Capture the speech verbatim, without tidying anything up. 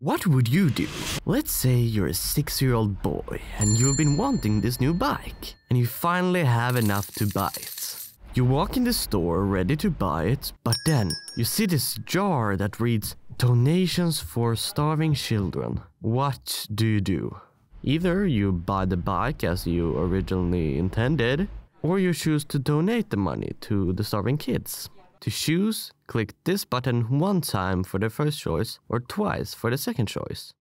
What would you do? Let's say you're a six-year-old boy and you've been wanting this new bike and you finally have enough to buy it. You walk in the store ready to buy it, but then you see this jar that reads donations for starving children. What do you do? Either you buy the bike as you originally intended, or you choose to donate the money to the starving kids. To choose, click this button one time for the first choice or twice for the second choice.